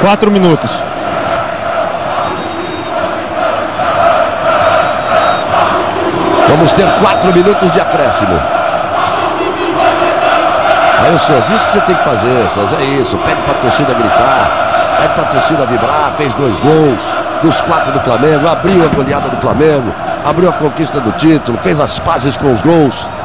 4 minutos. Vamos ter 4 minutos de acréscimo. Aí o Souza, isso que você tem que fazer, Souza, é isso. Pede pra torcida gritar, pede pra torcida vibrar. Fez 2 gols dos 4 do Flamengo, abriu a goleada do Flamengo, abriu a conquista do título, fez as pazes com os gols.